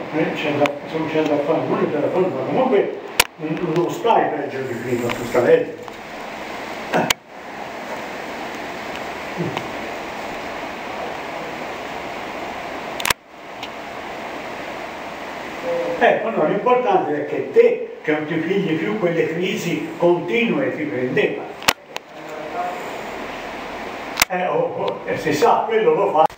c'è da fare, non c'è da fare, ma comunque non stai peggio di prima, tu stai peggio. No, l'importante è che te, che non ti pigli più quelle crisi continue, ti prendeva. Si sa, quello lo fa.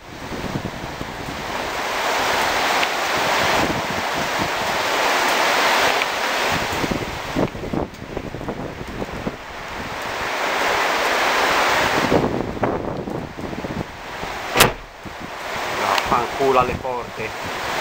Fanculo alle porte.